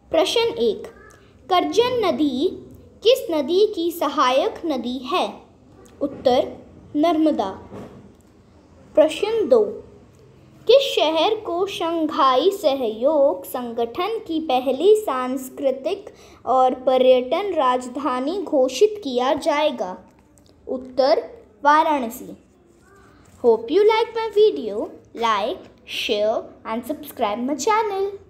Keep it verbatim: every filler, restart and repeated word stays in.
प्रश्न एक, करजन नदी किस नदी की सहायक नदी है? उत्तर, नर्मदा। प्रश्न दो, किस शहर को शंघाई सहयोग संगठन की पहली सांस्कृतिक और पर्यटन राजधानी घोषित किया जाएगा? उत्तर, Varanasi. Hope you like my video. Like, share and subscribe my channel.